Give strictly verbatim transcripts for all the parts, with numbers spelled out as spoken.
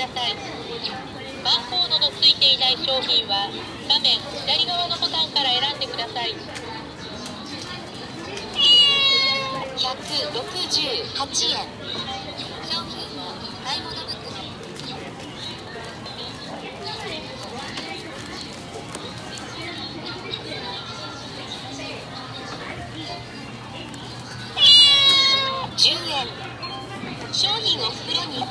さい。バーコードのついていない商品は画面左側のボタンから選んでください。 ひゃくろくじゅうはちえん。商品は買い物袋。じゅうえん。商品を袋に。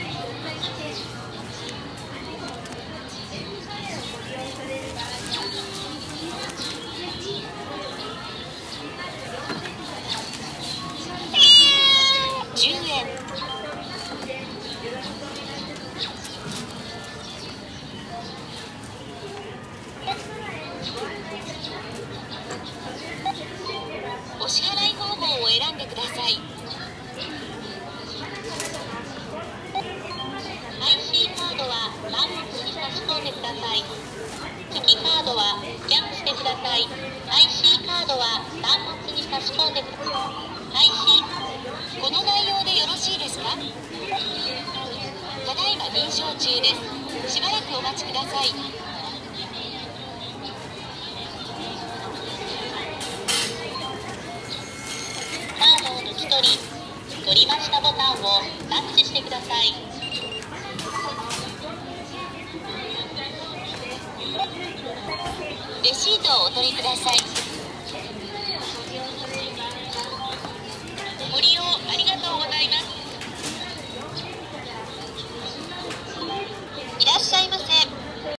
じゅうえん。お支払い方法を選んでください。アイシー カードは端末に差し込んでください。機器カードはスキャンしてください。アイシー カードは端末に差し込んでください。アイシー、この内容でよろしいですか？ただいま認証中です。しばらくお待ちください。 カードを抜き取り、取りましたボタンをタッチしてください。 レシートをお取りください。